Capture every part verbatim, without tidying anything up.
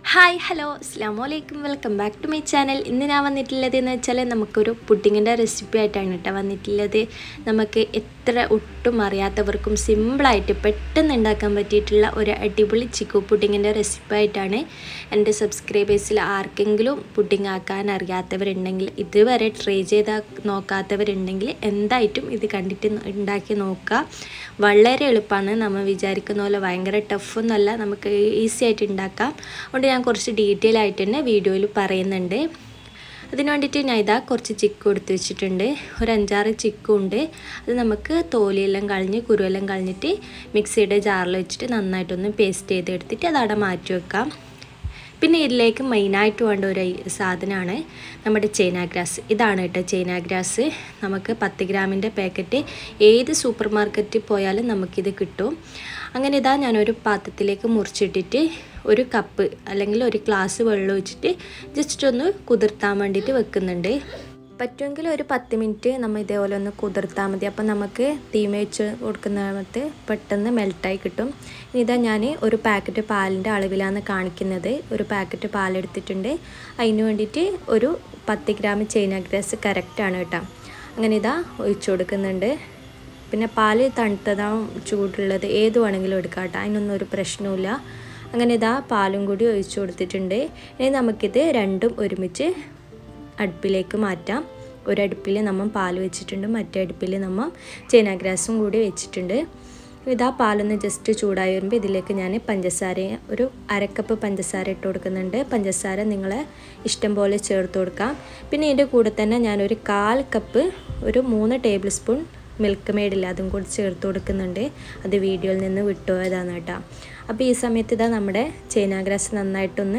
Hi hello അസ്സലാമു അലൈക്കും welcome back to my channel. ഇന്ന് ഞാൻ വന്നിട്ടുള്ളത് എന്ന് വെച്ചാൽ നമുക്കൊരു പുഡിങ്ങിൻ്റെ റെസിപ്പി ആയിട്ടാണ് കേട്ടോ വന്നിട്ടുള്ളത്. നമുക്ക് എത്ര ഒട്ടും അറിയാത്തവർക്കും സിമ്പിളായിട്ട് പെട്ടെന്ന് ഉണ്ടാക്കാൻ പറ്റിയിട്ടുള്ള ഒരു അടിപൊളി ചിക്കു പുഡിങ്ങിൻ്റെ റെസിപ്പി ആയിട്ടാണ്. എൻ്റെ സബ്സ്ക്രൈബേഴ്സിൽ ആർക്കെങ്കിലും പുഡിങ് ആക്കാൻ അറിയാത്തവരുണ്ടെങ്കിൽ, ഇതുവരെ ട്രൈ ചെയ്ത് നോക്കാത്തവരുണ്ടെങ്കിൽ എന്തായിട്ടും ഇത് കണ്ടിട്ട് ഉണ്ടാക്കി നോക്കുക. വളരെ എളുപ്പമാണ്. നമ്മൾ വിചാരിക്കുന്ന പോലെ ഭയങ്കര ടഫൊന്നുമല്ല, നമുക്ക് ഈസി ആയിട്ട് ഉണ്ടാക്കാം. അതുകൊണ്ട് ഞാൻ കുറച്ച് ഡീറ്റെയിൽ ആയിട്ട് തന്നെ വീഡിയോയിൽ പറയുന്നുണ്ട്. അതിന് വേണ്ടിയിട്ട് ഞാൻ ഇതാ കുറച്ച് ചിക്കു എടുത്ത് വെച്ചിട്ടുണ്ട്. ഒരു അഞ്ചാറ് ചിക്കു ഉണ്ട്. അത് നമുക്ക് തോലിയെല്ലാം കളഞ്ഞ് കുരുവെല്ലാം കളഞ്ഞിട്ട് മിക്സിയുടെ ജാറിൽ വെച്ചിട്ട് നന്നായിട്ടൊന്ന് പേസ്റ്റ് ചെയ്തെടുത്തിട്ട് അത് അവിടെ മാറ്റി വെക്കാം. പിന്നെ ഇതിലേക്ക് മെയിനായിട്ട് വേണ്ട ഒരു സാധനമാണ് നമ്മുടെ ചൈന ഗ്രാസ്. ഇതാണ് കേട്ടോ ചൈന ഗ്രാസ്. നമുക്ക് പത്ത് ഗ്രാമിൻ്റെ പാക്കറ്റ് ഏത് സൂപ്പർ മാർക്കറ്റിൽ പോയാലും നമുക്കിത് കിട്ടും. അങ്ങനെ ഇതാ ഞാനൊരു പാത്രത്തിലേക്ക് മുറിച്ചിട്ടിട്ട് ഒരു കപ്പ് അല്ലെങ്കിൽ ഒരു ഗ്ലാസ് വെള്ളം ഒഴിച്ചിട്ട് ജസ്റ്റ് ഒന്ന് കുതിർത്താൻ വേണ്ടിയിട്ട് വെക്കുന്നുണ്ട്. പറ്റുമെങ്കിൽ ഒരു പത്ത് മിനിറ്റ് നമ്മൾ ഇതേപോലെ ഒന്ന് കുതിർത്താൽ മതി. അപ്പം നമുക്ക് തീമ വെച്ച് കൊടുക്കുന്ന സമയത്ത് പെട്ടെന്ന് മെൽട്ടായി കിട്ടും. ഇതാ ഞാൻ ഒരു പാക്കറ്റ് പാലിൻ്റെ അളവിലാണ് കാണിക്കുന്നത്. ഒരു പാക്കറ്റ് പാലെടുത്തിട്ടുണ്ട്. അതിന് വേണ്ടിയിട്ട് ഒരു പത്ത് ഗ്രാം ചൈന ഗ്രാസ് കറക്റ്റാണ് കേട്ടോ. അങ്ങനെ ഇതാ ഒഴിച്ചു കൊടുക്കുന്നുണ്ട്. പിന്നെ പാല് തണുത്തതാവും ചൂടുള്ളത് ഏത് വേണമെങ്കിലും എടുക്കാം കേട്ടോ, അതിനൊന്നും ഒരു പ്രശ്നമില്ല. അങ്ങനെ ഇതാ പാലും കൂടി ഒഴിച്ചു കൊടുത്തിട്ടുണ്ട്. ഇനി നമുക്കിത് രണ്ടും ഒരുമിച്ച് അടുപ്പിലേക്ക് മാറ്റാം. ഒരടുപ്പിൽ നമ്മൾ പാൽ വെച്ചിട്ടുണ്ട്, മറ്റേ അടുപ്പിൽ നമ്മൾ ചൈന ഗ്രാസും കൂടി വെച്ചിട്ടുണ്ട്. ഇതാ പാലൊന്ന് ജസ്റ്റ് ചൂടായി വരുമ്പോൾ ഇതിലേക്ക് ഞാൻ പഞ്ചസാര ഒരു അരക്കപ്പ് പഞ്ചസാര ഇട്ട് കൊടുക്കുന്നുണ്ട്. പഞ്ചസാര നിങ്ങളെ ഇഷ്ടം പോലെ ചേർത്ത് കൊടുക്കാം. പിന്നെ ഇതിൻ്റെ കൂടെ തന്നെ ഞാനൊരു കാൽ കപ്പ് ഒരു മൂന്ന് ടേബിൾ സ്പൂൺ മിൽക്ക് മെയ്ഡില്ല അതും കൂടി ചേർത്ത് കൊടുക്കുന്നുണ്ട്. അത് വീഡിയോയിൽ നിന്ന് വിട്ടുപോയതാണ് കേട്ടോ. അപ്പോൾ ഈ സമയത്ത് ഇതാ നമ്മുടെ ചൈന ഗ്രാസ് നന്നായിട്ടൊന്ന്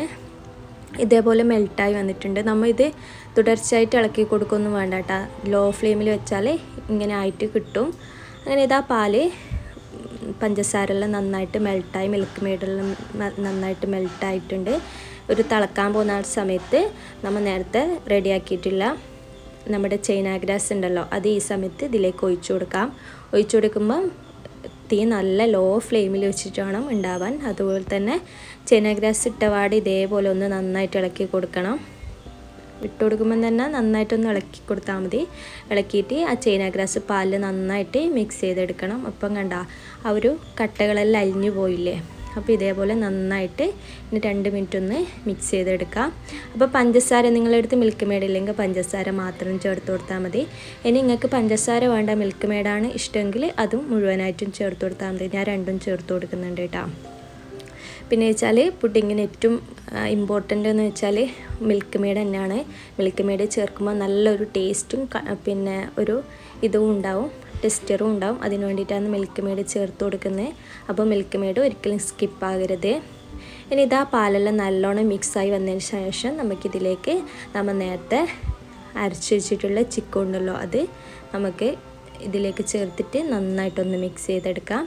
ഇതേപോലെ മെൽട്ടായി വന്നിട്ടുണ്ട്. നമ്മൾ ഇത് തുടർച്ചയായിട്ട് ഇളക്കി കൊടുക്കൊന്നും വേണ്ട കേട്ടോ. ലോ ഫ്ലെയിമിൽ വെച്ചാൽ ഇങ്ങനെ ആയിട്ട് കിട്ടും. അങ്ങനെ ഇതാ പാല് പഞ്ചസാരെല്ലാം നന്നായിട്ട് മെൽട്ടായി, മിൽക്ക് മെയ്ഡെല്ലാം നന്നായിട്ട് മെൽട്ടായിട്ടുണ്ട്. ഒരു തിളക്കാൻ പോകുന്ന സമയത്ത് നമ്മൾ നേരത്തെ റെഡിയാക്കിയിട്ടുള്ള നമ്മുടെ ചൈന ഗ്രാസ് ഉണ്ടല്ലോ, അത് ഈ സമയത്ത് ഇതിലേക്ക് ഒഴിച്ചു കൊടുക്കാം. ഒഴിച്ചു കൊടുക്കുമ്പം തീ നല്ല ലോ ഫ്ലെയിമിൽ വെച്ചിട്ട് വേണം ഉണ്ടാവാൻ. അതുപോലെ തന്നെ ചൈന ഗ്രാസ് ഇട്ടപാട് ഇതേപോലെ ഒന്ന് നന്നായിട്ട് ഇളക്കി കൊടുക്കണം. ഇട്ട് കൊടുക്കുമ്പം തന്നെ നന്നായിട്ടൊന്ന് ഇളക്കി കൊടുത്താൽ മതി. ഇളക്കിയിട്ട് ആ ചൈന ഗ്രാസ് പാലിൽ നന്നായിട്ട് മിക്സ് ചെയ്തെടുക്കണം. അപ്പം കണ്ട ആ ഒരു കട്ടകളെല്ലാം അലിഞ്ഞു പോയില്ലേ. അപ്പോൾ ഇതേപോലെ നന്നായിട്ട് ഇനി രണ്ട് മിനിറ്റ് ഒന്ന് മിക്സ് ചെയ്തെടുക്കാം. അപ്പോൾ പഞ്ചസാര നിങ്ങളെടുത്ത് മിൽക്ക് മെയ്ഡ് ഇല്ലെങ്കിൽ പഞ്ചസാര മാത്രം ചേർത്ത് കൊടുത്താൽ മതി. ഇനി നിങ്ങൾക്ക് പഞ്ചസാര വേണ്ട മിൽക്ക് മെയ്ഡാണ് ഇഷ്ടമെങ്കിൽ അതും മുഴുവനായിട്ടും ചേർത്ത് കൊടുത്താൽ മതി. ഞാൻ രണ്ടും ചേർത്ത് കൊടുക്കുന്നുണ്ട് കേട്ടോ. പിന്നെ വെച്ചാൽ പുഡിങ്ങിന് ഏറ്റവും ഇമ്പോർട്ടൻ്റ് എന്ന് വെച്ചാൽ മിൽക്ക് മെയ്ഡ് തന്നെയാണ്. മിൽക്ക് മെയ്ഡ് ചേർക്കുമ്പോൾ നല്ലൊരു ടേസ്റ്റും പിന്നെ ഒരു ഇതും ഉണ്ടാവും, ടെക്സ്ചറും ഉണ്ടാവും. അതിന് വേണ്ടിയിട്ടാണ് മിൽക്ക് മെയ്ഡ് ചേർത്ത് കൊടുക്കുന്നത്. അപ്പോൾ മിൽക്ക് മെയ്ഡ് ഒരിക്കലും സ്കിപ്പാകരുത്. ഇനി ഇതാ പാലെല്ലാം നല്ലോണം മിക്സായി വന്നതിന് ശേഷം നമുക്കിതിലേക്ക് നമ്മൾ നേരത്തെ അരച്ച് വെച്ചിട്ടുള്ള ചിക്കൻ ഉണ്ടല്ലോ, അത് നമുക്ക് ഇതിലേക്ക് ചേർത്തിട്ട് നന്നായിട്ടൊന്ന് മിക്സ് ചെയ്തെടുക്കാം.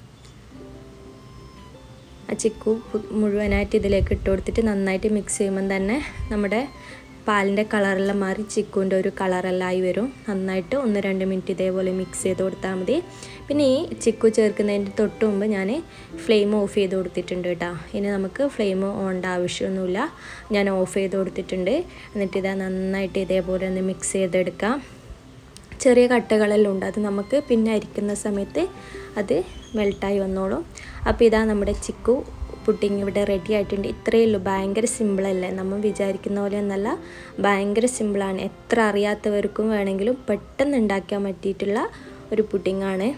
ആ ചിക്കു മുഴുവനായിട്ട് ഇതിലേക്ക് ഇട്ട് കൊടുത്തിട്ട് നന്നായിട്ട് മിക്സ് ചെയ്യുമ്പം തന്നെ നമ്മുടെ പാലിൻ്റെ കളറെല്ലാം മാറി ചിക്കുവിൻ്റെ ഒരു കളറെല്ലാം ആയി വരും. നന്നായിട്ട് ഒന്ന് രണ്ട് മിനിറ്റ് ഇതേപോലെ മിക്സ് ചെയ്ത് കൊടുത്താൽ മതി. പിന്നെ ഈ ചിക്കു ചേർക്കുന്നതിൻ്റെ തൊട്ട് മുമ്പ് ഞാൻ ഫ്ലെയിം ഓഫ് ചെയ്ത് കൊടുത്തിട്ടുണ്ട് കേട്ടോ. ഇനി നമുക്ക് ഫ്ലെയിം ഓണ്ട ആവശ്യമൊന്നുമില്ല. ഞാൻ ഓഫ് ചെയ്ത് കൊടുത്തിട്ടുണ്ട്. എന്നിട്ട് ഇതാ നന്നായിട്ട് ഇതേപോലെ ഒന്ന് മിക്സ് ചെയ്തെടുക്കാം. ചെറിയ കട്ടകളെല്ലാം ഉണ്ട്, അത് നമുക്ക് പിന്നെ അരിക്കുന്ന സമയത്ത് അത് മെൽട്ടായി വന്നോളും. അപ്പോൾ ഇതാ നമ്മുടെ ചിക്കു പുഡിങ് ഇവിടെ റെഡി ആയിട്ടുണ്ട്. ഇത്രയേ ഉള്ളൂ. ഭയങ്കര സിമ്പിളല്ലേ, നമ്മൾ വിചാരിക്കുന്ന പോലെ ഒന്നല്ല, ഭയങ്കര സിമ്പിളാണ്. എത്ര അറിയാത്തവർക്കും വേണമെങ്കിലും പെട്ടെന്ന് ഉണ്ടാക്കാൻ പറ്റിയിട്ടുള്ള ഒരു പുഡിങ്ങാണ്.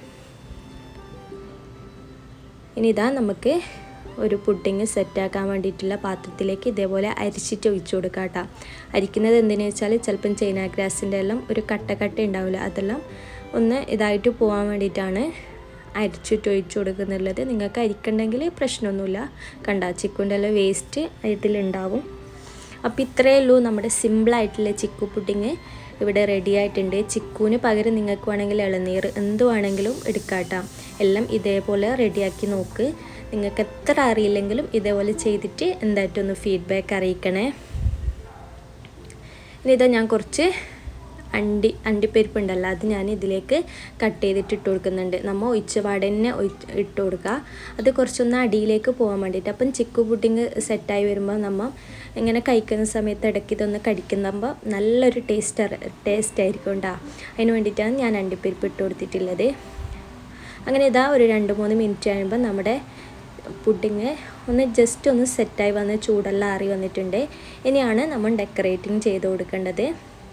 ഇനി ഇതാ നമുക്ക് ഒരു പുഡിങ് സെറ്റാക്കാൻ വേണ്ടിയിട്ടുള്ള പാത്രത്തിലേക്ക് ഇതേപോലെ അരിച്ചിട്ട് ഒഴിച്ചു കൊടുക്കാം കേട്ടോ. അരിക്കുന്നത് എന്തിനാ വെച്ചാൽ ചിലപ്പം ചൈന ഗ്രാസിൻ്റെ എല്ലാം ഒരു കട്ട കട്ട ഉണ്ടാവില്ല, അതെല്ലാം ഒന്ന് ഇതായിട്ട് പോകാൻ വേണ്ടിയിട്ടാണ് അരിച്ചിട്ട് ഒഴിച്ചു കൊടുക്കുന്നുള്ളത്. നിങ്ങൾക്ക് അരിക്കണ്ടെങ്കിൽ പ്രശ്നമൊന്നുമില്ല. കണ്ട ചിക്കുൻ്റെ എല്ലാം വേസ്റ്റ് ഇതിലുണ്ടാവും. അപ്പോൾ ഇത്രയേ ഉള്ളൂ നമ്മുടെ സിമ്പിളായിട്ടുള്ള ചിക്കു പുഡിങ് ഇവിടെ റെഡി ആയിട്ടുണ്ട്. ചിക്കുവിന് പകരം നിങ്ങൾക്ക് വേണമെങ്കിൽ ഇളനീർ എന്ത് വേണമെങ്കിലും എടുക്കാം കേട്ടോ. എല്ലാം ഇതേപോലെ റെഡിയാക്കി നോക്ക്. നിങ്ങൾക്ക് എത്ര അറിയില്ലെങ്കിലും ഇതേപോലെ ചെയ്തിട്ട് എന്തായിട്ടൊന്ന് ഫീഡ്ബാക്ക് അറിയിക്കണേ. ഇനി ഇതാ ഞാൻ കുറച്ച് അണ്ടി അണ്ടിപ്പരിപ്പുണ്ടല്ലോ അത് ഞാൻ ഇതിലേക്ക് കട്ട് ചെയ്തിട്ട് ഇട്ട് കൊടുക്കുന്നുണ്ട്. നമ്മൾ ഒഴിച്ചപാട് തന്നെ ഇട്ട് കൊടുക്കുക. അത് കുറച്ചൊന്ന് അടിയിലേക്ക് പോകാൻ വേണ്ടിയിട്ട്. അപ്പം ചിക്കു പുഡിങ് സെറ്റായി വരുമ്പോൾ നമ്മൾ ഇങ്ങനെ കഴിക്കുന്ന സമയത്ത് ഇടയ്ക്ക് ഇതൊന്ന് കടിക്കുമ്പോൾ നല്ലൊരു ടേസ്റ്റ് ടേസ്റ്റ് ആയിരിക്കും ഉണ്ടാ. അതിന് വേണ്ടിയിട്ടാണ് ഞാൻ അണ്ടിപ്പരിപ്പ് ഇട്ട് കൊടുത്തിട്ടുള്ളത്. അങ്ങനെ ഇതാ ഒരു രണ്ട് മൂന്ന് മിനിറ്റ് കഴിയുമ്പോൾ നമ്മുടെ പുഡിങ് ഒന്ന് ജസ്റ്റ് ഒന്ന് സെറ്റായി വന്ന് ചൂടെല്ലാം ആറി വന്നിട്ടുണ്ട്. ഇനിയാണ് നമ്മൾ ഡെക്കറേറ്റിംഗ് ചെയ്ത് കൊടുക്കേണ്ടത്.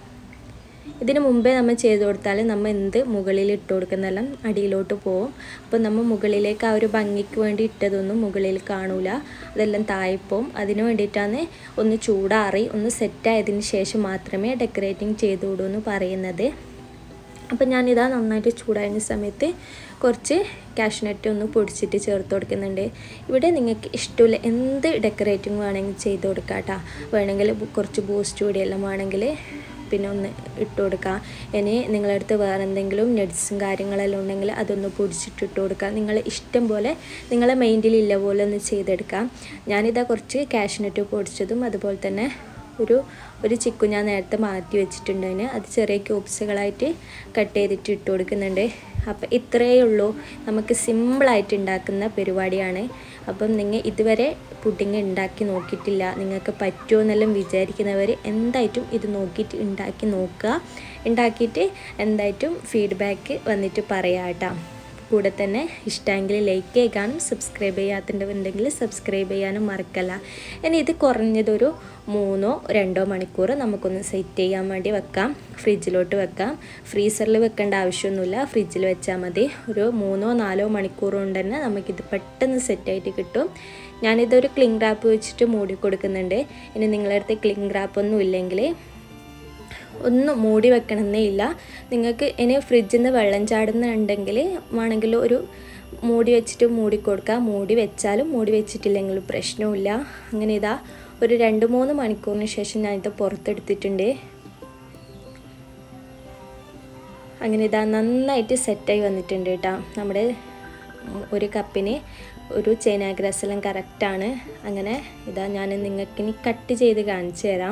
ഇതിന് മുമ്പേ നമ്മൾ ചെയ്ത് കൊടുത്താൽ നമ്മൾ എന്ത് മുകളിൽ ഇട്ട് കൊടുക്കുന്നതെല്ലാം അടിയിലോട്ട് പോകും. അപ്പോൾ നമ്മൾ മുകളിലേക്ക് ആ ഒരു ഭംഗിക്ക് വേണ്ടി ഇട്ടതൊന്നും മുകളിൽ കാണൂല, അതെല്ലാം താഴെപ്പോവും. അതിന് വേണ്ടിയിട്ടാണ് ഒന്ന് ചൂടാറി ഒന്ന് സെറ്റായതിന് ശേഷം മാത്രമേ ഡെക്കറേറ്റിംഗ് ചെയ്തുകൊള്ളൂ എന്ന് പറയുന്നത്. അപ്പം ഞാനിതാ നന്നായിട്ട് ചൂടായിരുന്ന സമയത്ത് കുറച്ച് കാഷ്നട്ട് ഒന്ന് പൊടിച്ചിട്ട് ചേർത്ത് കൊടുക്കുന്നുണ്ട്. ഇവിടെ നിങ്ങൾക്ക് ഇഷ്ടമില്ല എന്ത് ഡെക്കറേറ്റിംഗ് വേണമെങ്കിൽ ചെയ്ത് കൊടുക്കാം കേട്ടോ. വേണമെങ്കിൽ കുറച്ച് ബൂസ്റ്റ് പൊടിയെല്ലാം വേണമെങ്കിൽ പിന്നെ ഒന്ന് ഇട്ട് കൊടുക്കാം. ഇനി നിങ്ങളുടെ അടുത്ത് വേറെ എന്തെങ്കിലും നട്ട്സും കാര്യങ്ങളെല്ലാം ഉണ്ടെങ്കിൽ അതൊന്ന് പൊടിച്ചിട്ട് ഇട്ട് കൊടുക്കാം. നിങ്ങളെ ഇഷ്ടം പോലെ നിങ്ങളെ മൈൻഡിലില്ല പോലെ ഒന്ന് ചെയ്തെടുക്കാം. ഞാനിതാ കുറച്ച് കാഷ്നട്ട് പൊടിച്ചതും അതുപോലെ തന്നെ ഒരു ഒരു ചിക്കു ഞാൻ നേരത്തെ മാറ്റി വെച്ചിട്ടുണ്ടതിന് അത് ചെറിയ ക്യൂബ്സുകളായിട്ട് കട്ട് ചെയ്തിട്ട് ഇട്ട് കൊടുക്കുന്നുണ്ട്. അപ്പം ഇത്രയേ ഉള്ളൂ, നമുക്ക് സിമ്പിളായിട്ട് ഉണ്ടാക്കുന്ന പരിപാടിയാണ്. അപ്പം നിങ്ങൾ ഇതുവരെ പുഡിങ് ഉണ്ടാക്കി നോക്കിയിട്ടില്ല, നിങ്ങൾക്ക് പറ്റുമോ എന്നെല്ലാം വിചാരിക്കുന്നവർ എന്തായിട്ടും ഇത് നോക്കിയിട്ട് ഉണ്ടാക്കി നോക്കുക. ഉണ്ടാക്കിയിട്ട് എന്തായിട്ടും ഫീഡ്ബാക്ക് വന്നിട്ട് പറയാം കേട്ടോ. കൂടെ തന്നെ ഇഷ്ടമെങ്കിൽ ലൈക്ക് ചെയ്യാനും സബ്സ്ക്രൈബ് ചെയ്യാത്തുണ്ടെങ്കിൽ സബ്സ്ക്രൈബ് ചെയ്യാനും മറക്കല്ല. ഇനി ഇത് കുറഞ്ഞതൊരു മൂന്നോ രണ്ടോ മണിക്കൂർ നമുക്കൊന്ന് സെറ്റ് ചെയ്യാൻ വേണ്ടി വെക്കാം, ഫ്രിഡ്ജിലോട്ട് വെക്കാം. ഫ്രീസറിൽ വെക്കേണ്ട ആവശ്യമൊന്നുമില്ല, ഫ്രിഡ്ജിൽ വെച്ചാൽ മതി. ഒരു മൂന്നോ നാലോ മണിക്കൂർ കൊണ്ട് തന്നെ നമുക്കിത് പെട്ടെന്ന് സെറ്റായിട്ട് കിട്ടും. ഞാനിതൊരു ക്ലിംഗ് റാപ്പ് വെച്ചിട്ട് മൂടി കൊടുക്കുന്നുണ്ട്. ഇനി നിങ്ങളുടെ അടുത്ത് ക്ലിംഗ് റാപ്പൊന്നും ഇല്ലെങ്കിൽ ഒന്നും മൂടി വെക്കണമെന്നേ ഇല്ല. നിങ്ങൾക്ക് ഇനി ഫ്രിഡ്ജിൽ നിന്ന് വെള്ളം ചാടുന്നുണ്ടെങ്കിൽ വേണമെങ്കിൽ ഒരു മൂടി വെച്ചിട്ട് മൂടി കൊടുക്കുക. മൂടി വെച്ചാലും മൂടി വെച്ചിട്ടില്ലെങ്കിലും പ്രശ്നമില്ല. അങ്ങനെ ഇതാ ഒരു രണ്ട് മൂന്ന് മണിക്കൂറിന് ശേഷം ഞാനിത് പുറത്തെടുത്തിട്ടുണ്ട്. അങ്ങനെ ഇതാ നന്നായിട്ട് സെറ്റായി വന്നിട്ടുണ്ട് കേട്ടോ. നമ്മുടെ ഒരു കപ്പിന് ഒരു ചൈന ഗ്രാസ് എല്ലാം കറക്റ്റാണ്. അങ്ങനെ ഇതാ ഞാൻ നിങ്ങൾക്കിനി കട്ട് ചെയ്ത് കാണിച്ചു തരാം.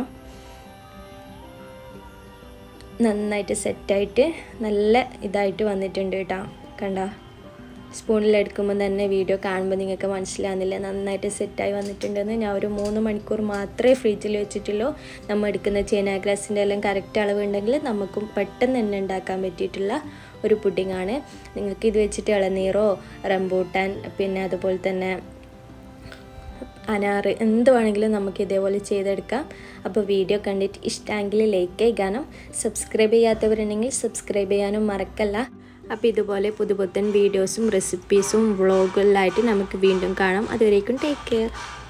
നന്നായിട്ട് സെറ്റായിട്ട് നല്ല ഇതായിട്ട് വന്നിട്ടുണ്ട് കേട്ടോ. കണ്ട സ്പൂണിലെടുക്കുമ്പോൾ തന്നെ വീഡിയോ കാണുമ്പോൾ നിങ്ങൾക്ക് മനസ്സിലാകുന്നില്ല നന്നായിട്ട് സെറ്റായി വന്നിട്ടുണ്ടെന്ന്. ഞാൻ ഒരു മൂന്ന് മണിക്കൂർ മാത്രമേ ഫ്രിഡ്ജിൽ വെച്ചിട്ടുള്ളൂ. നമ്മൾ എടുക്കുന്ന ചൈന ഗ്രാസിൻ്റെ എല്ലാം കറക്റ്റ് അളവുണ്ടെങ്കിൽ നമുക്കും പെട്ടെന്ന് തന്നെ ഉണ്ടാക്കാൻ പറ്റിയിട്ടുള്ള ഒരു പുഡിങ്ങാണ്. നിങ്ങൾക്ക് ഇത് വെച്ചിട്ട് ഇളനീറോ റംബൂട്ടാൻ പിന്നെ അതുപോലെ തന്നെ അനാറ് എന്ത് വേണമെങ്കിലും നമുക്ക് ഇതേപോലെ ചെയ്തെടുക്കാം. അപ്പോൾ വീഡിയോ കണ്ടിട്ട് ഇഷ്ടമെങ്കിൽ ലൈക്ക് ചെയ്യാനും സബ്സ്ക്രൈബ് ചെയ്യാത്തവരുണ്ടെങ്കിൽ സബ്സ്ക്രൈബ് ചെയ്യാനും മറക്കല്ല. അപ്പോൾ ഇതുപോലെ പുതു പുത്തൻ വീഡിയോസും റെസിപ്പീസും വ്ളോഗുകളിലായിട്ട് നമുക്ക് വീണ്ടും കാണാം. അതുവരേക്കും ടേക്ക് കെയർ.